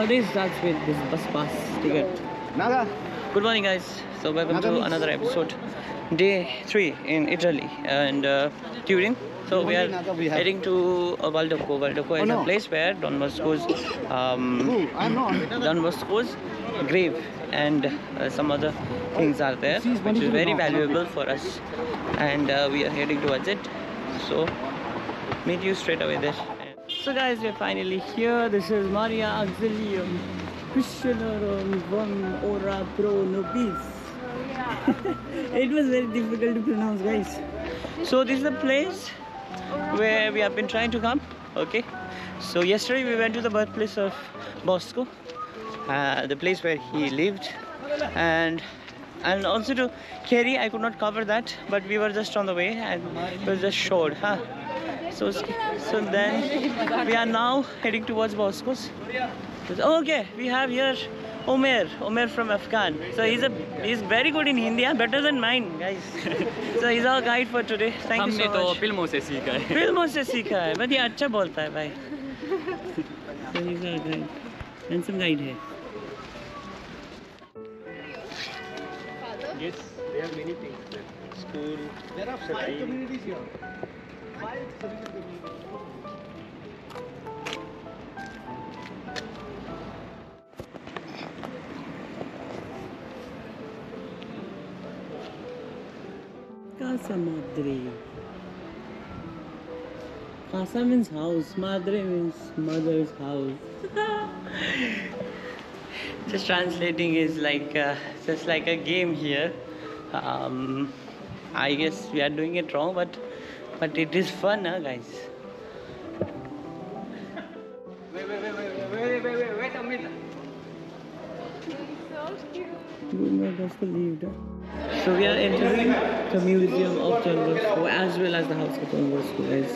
This starts with this bus pass ticket. Naga. Good morning, guys. So welcome to another episode. Day 3 in Italy and Turin. So we are heading to Valdocco. Valdocco is a place where Don Bosco's grave and some other things are there, which is very valuable for us. And we are heading towards it. So meet you straight away there. So guys, we're finally here. This is Maria Auxilium Christianorum von Ora Pro Nobis. It was very difficult to pronounce, guys. So this is the place where we have been trying to come. Okay. So yesterday we went to the birthplace of Bosco, the place where he lived, and also to Kerry. I could not cover that, but we were just on the way and it was just showed. So then we are now heading towards Bosco's. Okay, we have here Omer from Afghan. So he's very good in Hindi, better than mine, guys. So he's our guide for today. Thank you so much. हमने तो फिल्मों से सीखा है. फिल्मों से सीखा है. but ये अच्छा बोलता है भाई. So he's our guide. Handsome guide है. Yes, there are many things there. School. There are 5 communities here. 5 communities. Casa Madre. Casa means house. Madre means mother's house. Just translating is like just like a game here. I guess we are doing it wrong, but it is fun, guys. Wait a minute. So cute. So we are entering the Museum of Don Bosco as well as the House of Don Bosco, guys.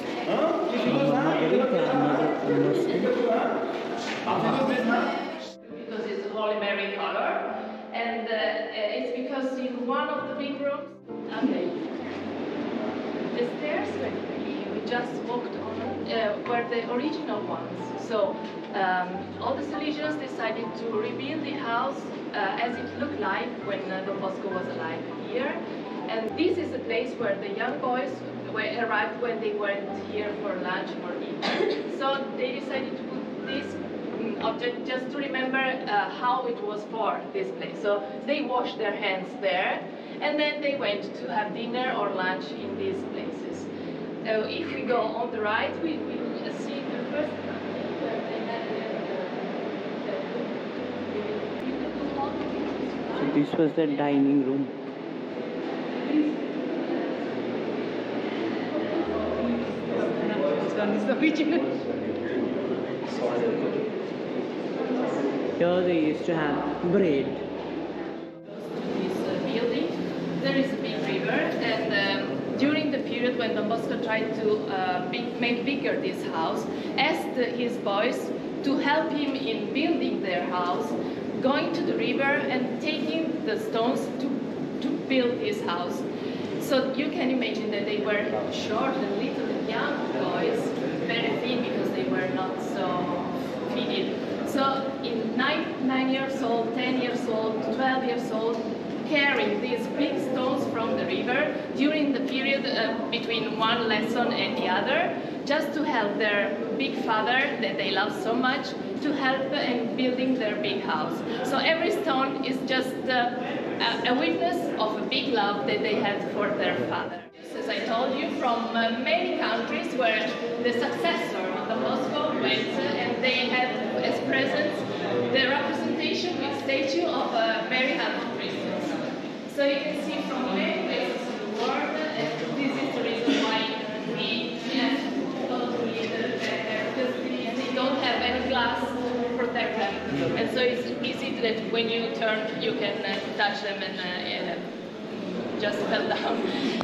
Because it's a Holy Mary color, and it's because in one of the big rooms, okay, the stairs we just walked on were the original ones. So all the Salesians decided to rebuild the house as it looked like when Don Bosco was alive here. And this is the place where the young boys arrived when they went here for lunch or dinner. So they decided to put this object just to remember how it was for this place. So they washed their hands there, and then they went to have dinner or lunch in these places. If we go on the right, we will see the first building where they had So this was the dining room. Here they used to have bread. This building, there is a big river, and during the period when Don Bosco tried to make bigger this house, asked his boys to help him in building their house, going to the river and taking the stones to build this house. So you can imagine that they were short and little young boys, very thin because they were not so fitted. So in 9 years old, 10 years old, 12 years old, carrying these big stones from the river during the period between one lesson and the other, just to help their big father that they love so much, to help in building their big house. So every stone is just a witness of a big love that they had for their father. As I told you, from many countries where the successor of Don Bosco went, and they had as presents the representation with statue of Mary Heart of Christians. So you can see from many places in the world, and this is the reason why we have totally because they don't have any glass to protect them, and so it's easy that when you turn you can touch them and just fell down.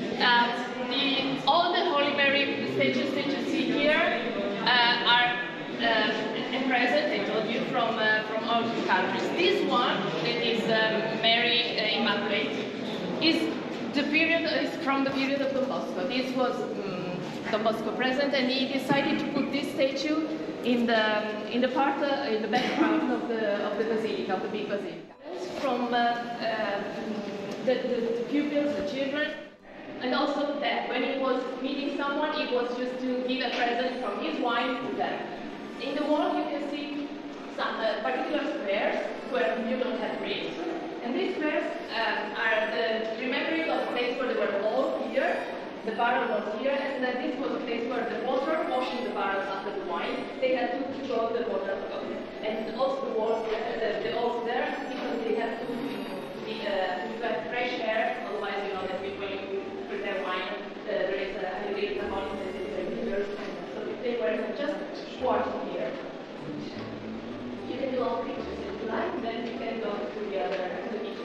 All the Holy Mary statues that you see here are present, I told you, from all countries. This one, that is Mary Immaculate, is from the period of Don Bosco. This was Don Bosco present, and he decided to put this statue in the part in the background of the basilica, of the big basilica. From the pupils, the children, and also that when he was meeting someone, it was just to give a present from his wine to them. In the wall, you can see some particular squares where you don't have bricks, and these squares are the remembering of a place where they were all here. The barrel was here, and this was a place where the water washing the barrels after the wine. They had to throw the water, and also the walls, the walls there, because they have to have fresh air. Otherwise, you know that when you prepare wine, there is a little alcohol in the so they were just quarter here. You can do all pictures if you like, then you can go to the other to the kitchen.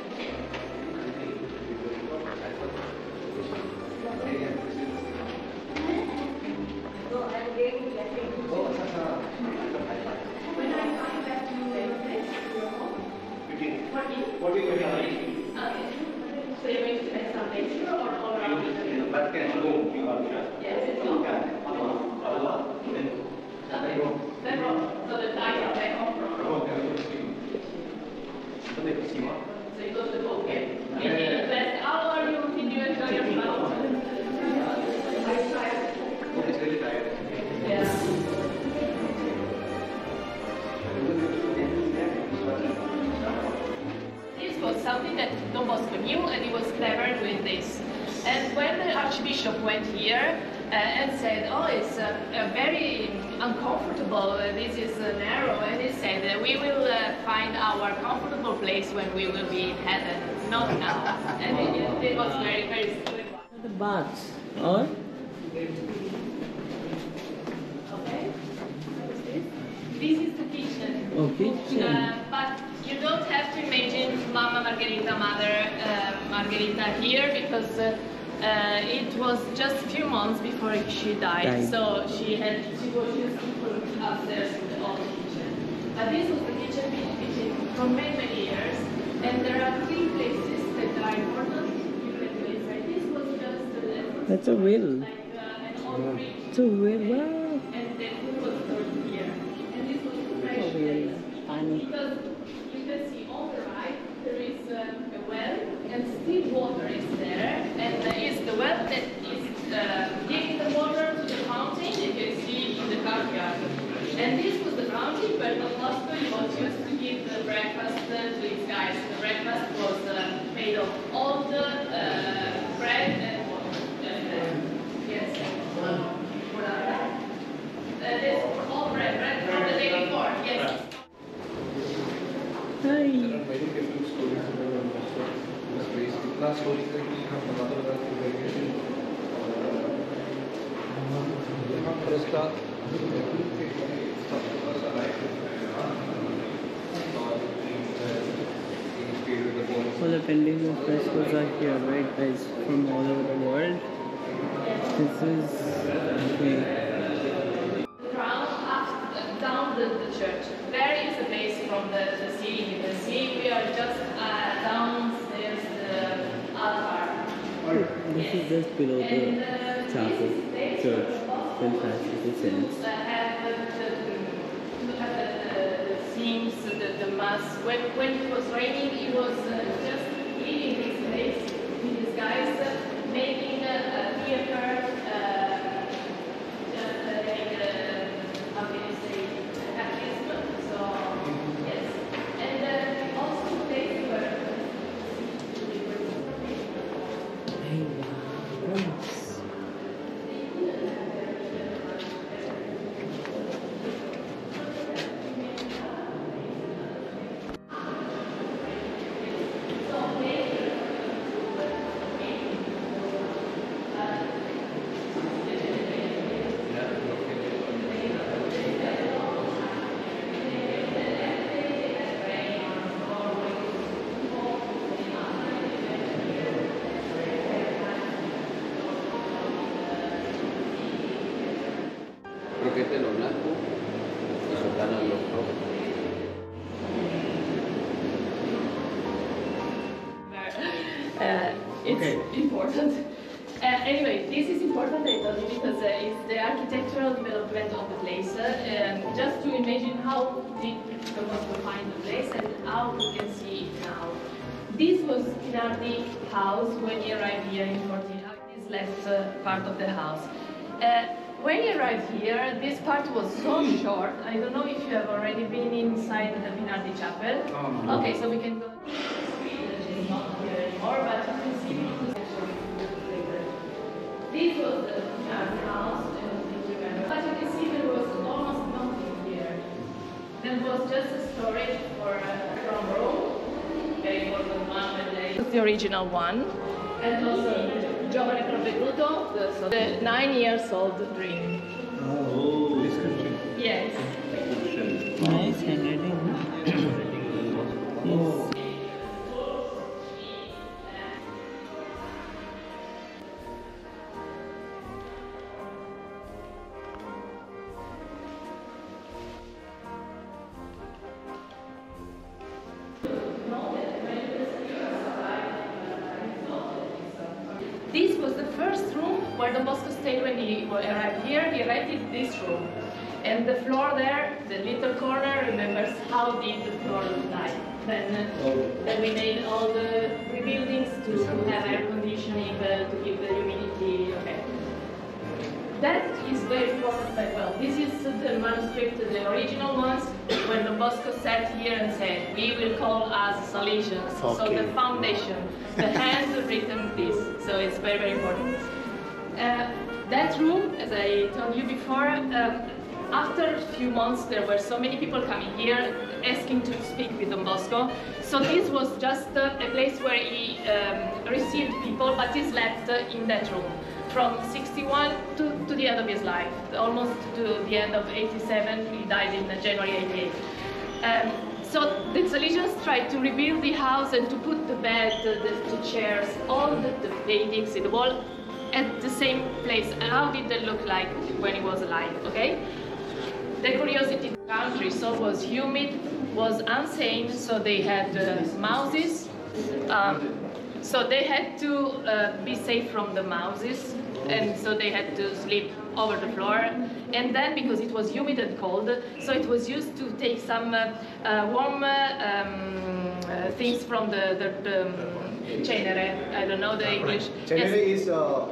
When I come back to what are you going to do? Okay. So you're going to make some things here or all around? Yes, it's all. Okay. Then so the dice are back off from. So you go to the book, okay? In the best hour, did you enjoy your flower? It's really tired. Yeah. This was something that Don Bosco knew, and he was clever doing this. And when the Archbishop went here and said, "Oh, it's very uncomfortable. This is narrow," and he said, "We will find our comfortable place when we will be in heaven, not now." And it was very, very good. The baths or Okay. This is the kitchen. oh, kitchen. But you don't have to imagine Mama Margherita, Mother Margherita here, because it was just a few months before she died. So she was used to put upstairs in the old kitchen. But this was the kitchen for many, many years. And there are three places that are important. You can do it right. This was just That's a will. like an old brick. It's a will. Wow. And the food was stored here. And this was fresh place. Because you can see on the right there is a well, and still water is there, and is the well that is giving the water to the fountain. You can see in the courtyard. And this was the fountain where Don Bosco was used to give the breakfast to his guys. The breakfast was made of all the bread and water. Yes. This all bread from the day before. Yes. Hi. Very different stories about Don Bosco. This place. इतना story है कि हम बताते रहते हैं यहाँ पर इसका All the paintings and frescoes are here, right guys, from all over the world. This is okay. Down the church. There is a base from the ceiling. You can see we are just downstairs the altar. This is just below the chapel, church, St. Francis. The scenes, the mass. When it was raining, it was just leaving this place with these guys making a theater. Croquete lo blanco y sotana lo rojo. It's important. Anyway, this is important, I told you, because it's the architectural development of the place. Just to imagine how did Don Bosco find the place and how we can see it now. This was Pinardi's house when he arrived here in 14. This left part of the house. When he arrived here, this part was so short. I don't know if you have already been inside the Pinardi chapel. Okay, so we can go. It's not here anymore, but you can see later. This was the Pinardi house, but you can see there was almost nothing here. There was just a storage for from Rome. Very important one. It's the original one, and also. Giovane provveduto, the 9 years old dream. Oh, description. Yes. Nice handwriting. Yes. This was the first room where Don Bosco stayed when he arrived here. He rented this room. And the floor there, the little corner, remembers how did the floor look like. Then we made all the rebuildings to have air conditioning, to keep the humidity. Okay. That is very important as well. This is the manuscript, the original ones, when Don Bosco sat here and said, we will call us Salesians. Okay. So the foundation, the handwritten this. So it's very, very important. That room, as I told you before, after a few months there were so many people coming here asking to speak with Don Bosco. So this was just a place where he received people, but he slept in that room. From 61 to the end of his life, almost to the end of 87, he died in January 88. So the Salesians tried to rebuild the house and to put the bed, the chairs, all the paintings in the wall at the same place. And how did they look like when he was alive, okay? The curiosity of the country, so it was humid, was insane, so they had mouses. So they had to be safe from the mouses, and so they had to sleep over the floor. And then, because it was humid and cold, so it was used to take some warm things from the cenere. I don't know the English. Cenere is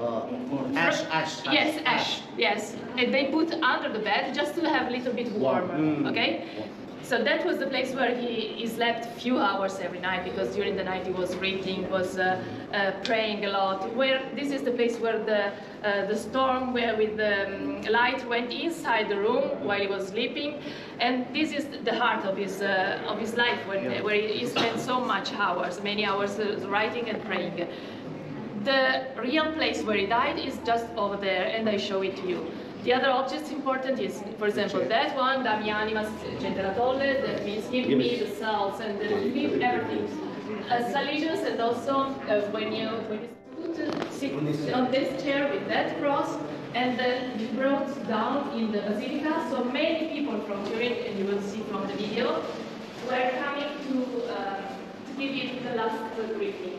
ash. Yes, ash. Yes, and they put under the bed just to have a little bit warmer. Okay. So that was the place where he slept a few hours every night, because during the night he was reading, was praying a lot. Where this is the place where the storm, where with the light went inside the room while he was sleeping, and this is the heart of his life, where he spent so much hours, many hours writing and praying. The real place where he died is just over there, and I show it to you. The other objects important is, for example, that one, Dammi Animas Centeratolle, that means give me the cells and give everything. Salesians, and also when you sit on this chair with that cross, and then you brought down in the basilica, so many people from Turin, and you will see from the video, were coming to give it the last greeting.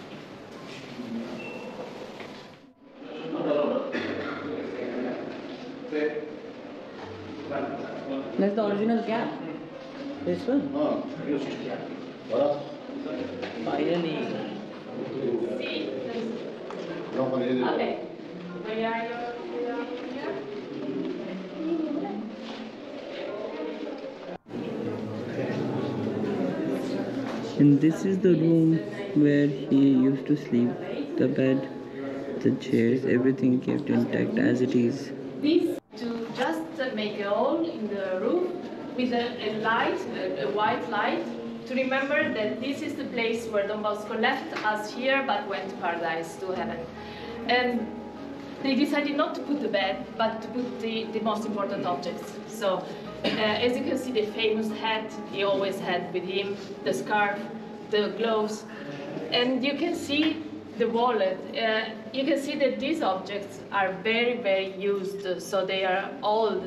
That's the original cap. This one. Finally. See? Okay. Where are you? Here? And this is the room where he used to sleep. The bed, the chairs, everything kept intact as it is. This to just make a hole in the roof with a light, a white light, to remember that this is the place where Don Bosco left us here but went to paradise, to heaven. And they decided not to put the bed, but to put the most important objects. So, as you can see, the famous hat he always had with him, the scarf, the gloves, and you can see the wallet. You can see that these objects are very, very used, so they are old.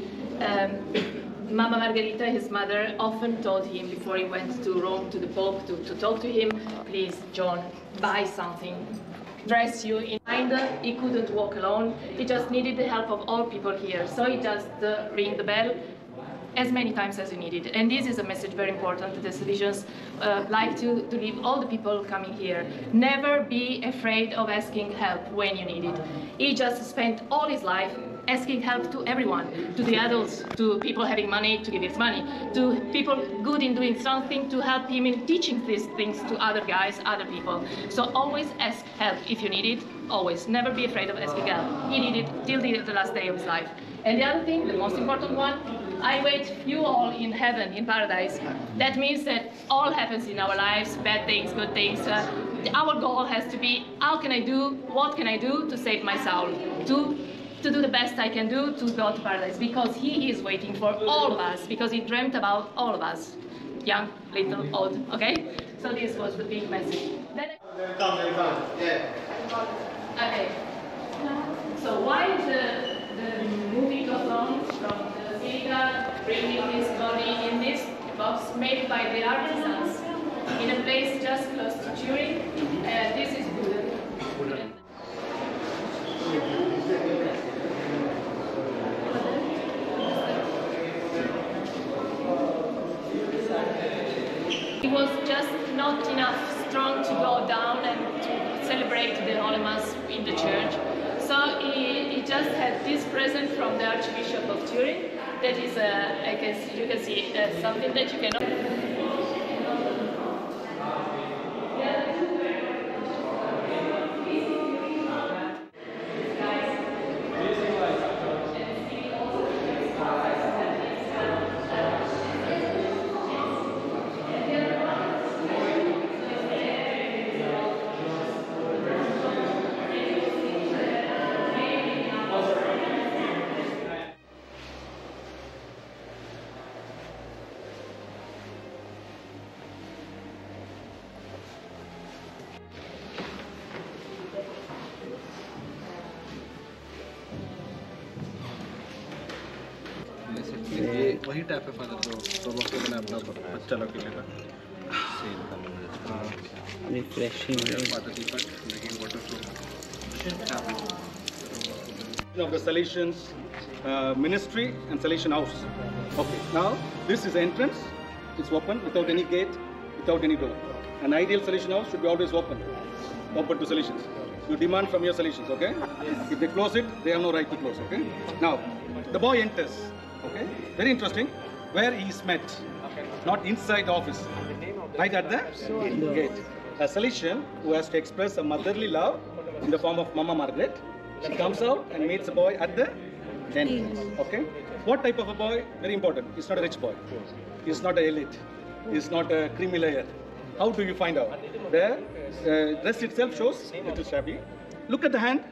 Mama Margherita, his mother, often told him before he went to Rome to the Pope to talk to him, please, John, buy something dress you in mind. He couldn't walk alone. He just needed the help of all people here. So he just ring the bell as many times as you need it. And this is a message very important that the Salesians like to leave all the people coming here. Never be afraid of asking help when you need it. He just spent all his life asking help to everyone, to the adults, to people having money, to give his money, to people good in doing something, to help him in teaching these things to other guys, other people. So always ask help if you need it, always. Never be afraid of asking help. He needed it till the last day of his life. And the other thing, the most important one, I wait you all in heaven, in paradise. That means that all happens in our lives, bad things, good things. Our goal has to be, how can I do, what can I do to save my soul? To do the best I can do to go to paradise, because he is waiting for all of us, because he dreamt about all of us, young, little, old, okay? So this was the big message. Then Yeah. okay. So while the movie goes on from the Basilica, bringing this body in this box made by the artisans in a place just close to Turin, this is Buddha. He was just not enough strong to go down and to celebrate the Holy Mass in the church. So he just had this present from the Archbishop of Turin. That is, I guess you can see something that you cannot. ये वही type है father जो don Bosco ने अपना बच्चा लग के लेना refreshing. Of the Salesians ministry and Salesian house. Okay, now this is the entrance. It's open without any gate, without any door. An ideal Salesian house should be always open to Salesians. You demand from your Salesians, okay? If they close it, they have no right to close, okay? Now, the boy enters, okay? Very interesting. Where he is met, not inside the office, right at the gate. A Salesian who has to express a motherly love in the form of Mama Margaret, she comes out and meets the boy at the entrance, okay? What type of a boy? Very important. He's not a rich boy. He's not an elite. He's not a creamy layer. How do you find out? The dress itself shows a little shabby. Look at the hand.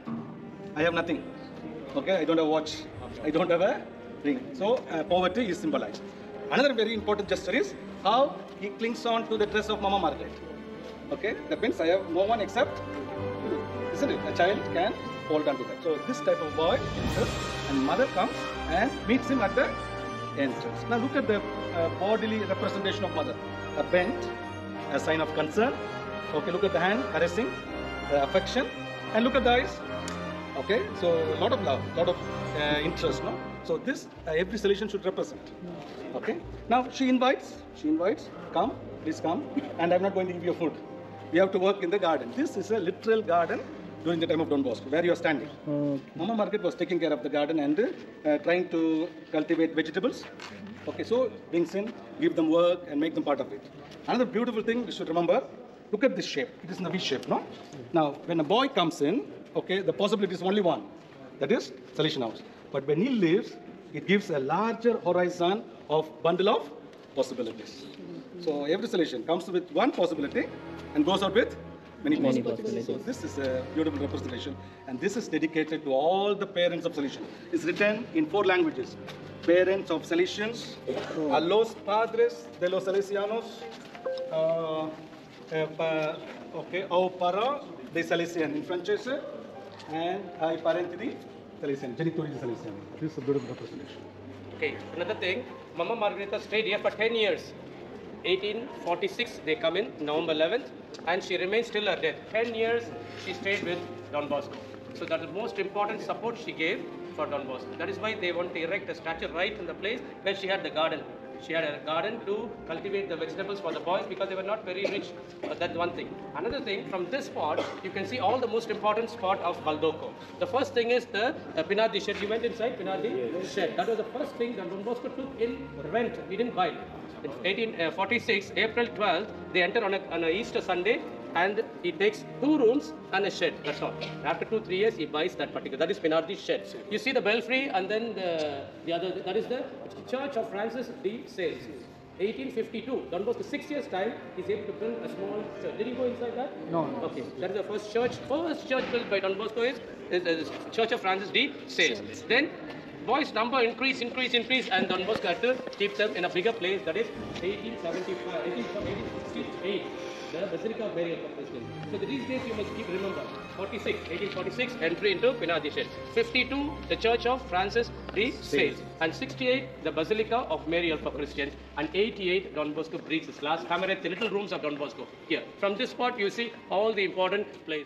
I have nothing. Okay, I don't have a watch. I don't have a ring. So poverty is symbolized. Another very important gesture is how he clings on to the dress of Mama Margaret. Okay, that means I have no one except you. Isn't it? A child can hold on to that. So this type of boy enters and mother comes and meets him at the entrance. Now look at the bodily representation of mother. A bent, a sign of concern. Okay, look at the hand, caressing, affection, and look at the eyes. Okay, so a lot of love, lot of interest, no? So this every Salesian should represent. Okay, now she invites, come, please come, and I'm not going to give you food. We have to work in the garden. This is a literal garden during the time of Don Bosco, where you are standing. Okay. Mama Margaret was taking care of the garden and trying to cultivate vegetables. Okay, so brings in, give them work and make them part of it. Another beautiful thing we should remember, look at this shape. It is in a V shape, no? Now, when a boy comes in, okay, the possibility is only one. That is Salesian house. But when he leaves, it gives a larger horizon of bundle of possibilities. So every Salesian comes with one possibility and goes out with many possibilities. So this is a beautiful representation, and this is dedicated to all the parents of Salesians. It's written in 4 languages. Parents of Salesians, a los padres de los Salesianos, okay, au para de Salesian in French, and ai parenti di Salesian, genitori di Salesian. This is a beautiful representation. Okay, another thing, Mama Margarita stayed here for 10 years. 1846, they come in, November 11th. and she remains till her death. 10 years she stayed with Don Bosco. So that's the most important support she gave for Don Bosco. That is why they want to erect a statue right in the place where she had the garden. She had a garden to cultivate the vegetables for the boys because they were not very rich. That's one thing. Another thing, from this spot, you can see all the most important spot of Baldocco. The first thing is the Pinardi shed. You went inside Pinardi shed. That was the first thing that Don Bosco took in rent. He didn't buy it. In 1846, April 12th, they enter on a Easter Sunday, and he takes 2 rooms and a shed. That's all. After 2-3 years, he buys that particular. That is Pinardi's shed. You see the belfry, and then the other. That is the Church of Francis de Sales. 1852. Don Bosco, 6 years time, he's able to build a small church. Did he go inside that? No. Okay. That is the first church. First church built by Don Bosco is Church of Francis de Sales. Then boys' number increase, and Don Bosco had to keep them in a bigger place. That is 1868, the Basilica of Mary of Christian. So these days you must keep remember. 1846, entry into Pinardi shed. 52, the Church of Francis de Sales. And 68, the Basilica of Mary for Christians. And 88, Don Bosco breathes his last. Camerate, the little rooms of Don Bosco. Here. From this spot, you see all the important places.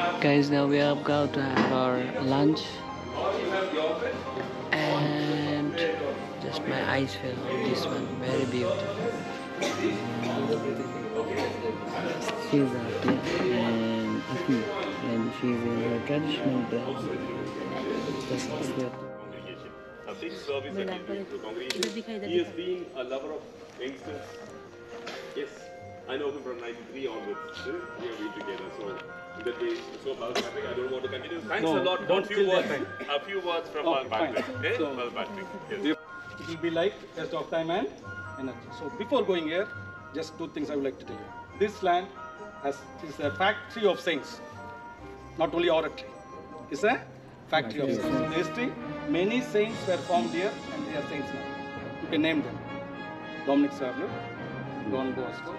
Guys, now we are about to have our lunch, and just my eyes fell on this one. Very beautiful. She's out there, and she's in her traditional dress. That's good. A big service that he's doing to the congregation. He has been a lover of youngsters. Yes, I know him from 93 onwards. We have been together, so in that way, so Patrick, I don't want to continue. Thanks a lot. Don't few kill words, that a few words from Patrick. Okay? Patrick. Yes. It will be like test of time and energy. So before going here, just two things I would like to tell you. This land is a factory of saints, not only oratory. It's a factory of saints. In history, many saints were formed here, and they are saints now. You can name them: Dominic Savio, Don Bosco,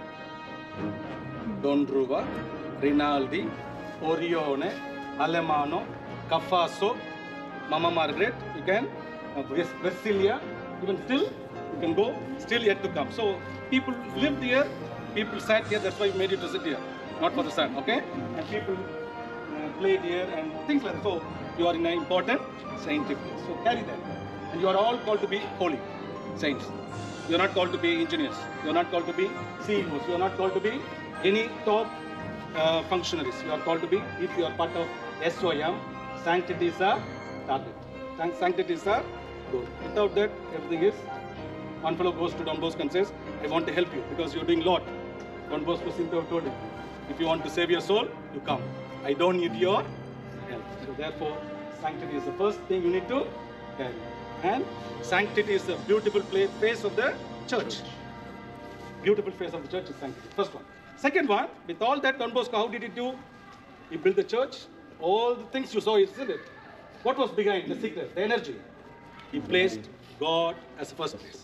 Don Druva, Rinaldi, Orione, Alemano, Cafaso, Mama Margaret. You can Vasilia. Even still, you can go. Still yet to come. So people lived here. People sat here. That's why we made it to sit here, not for the sun. Okay? And people played here and things like that. So you are in an important saintly place. So carry that. And you are all called to be holy saints. You are not called to be engineers. You are not called to be CEOs. You are not called to be any top functionaries. You are called to be, if you are part of SOM, sanctity is a target. Sanctity is a goal. Without that, everything is. One fellow goes to Don Bosco and says, I want to help you because you are doing a lot. Don Bosco seemed to have told him, if you want to save your soul, you come. I don't need your help. So therefore, sanctity is the first thing you need to carry. And sanctity is the beautiful face of the church. Beautiful face of the church is sanctity. First one. Second one, with all that, Don Bosco, how did he do? He built the church. All the things you saw, isn't it? What was behind the secret, the energy? He placed God as the first place.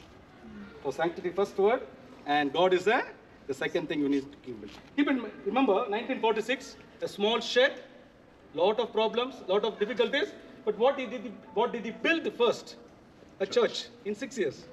So sanctity first word, and God is the second thing you need to keep building. Remember, 1946, a small shed, lot of problems, lot of difficulties. But what did he build first? A church in 6 years.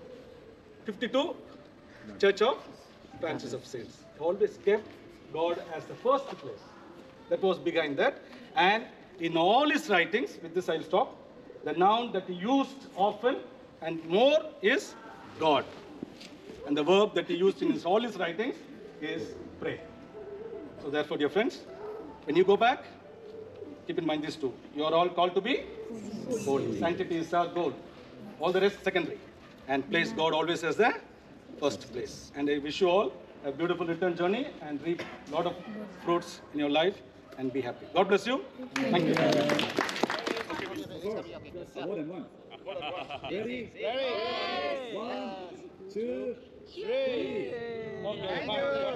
52, Church of Francis of Sales. He always kept God as the first place. That was behind that. And in all his writings, with this I'll stop, the noun that he used often and more is God. And the verb that he used in all his writings is pray. So therefore, dear friends, when you go back, keep in mind these two. You are all called to be holy. Sanctity is our goal. All the rest secondary. And place God always as the first place. And I wish you all a beautiful return journey and reap a lot of fruits in your life and be happy. God bless you. Thank you. Ready? 1, 2, 3. Okay,